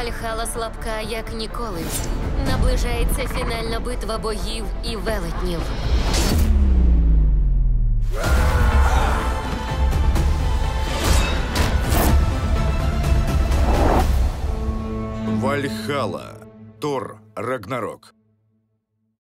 Вальхала слабка, як ніколи. Наближається фінальна битва богів і велетнів. Вальхала. Тор Рагнарок.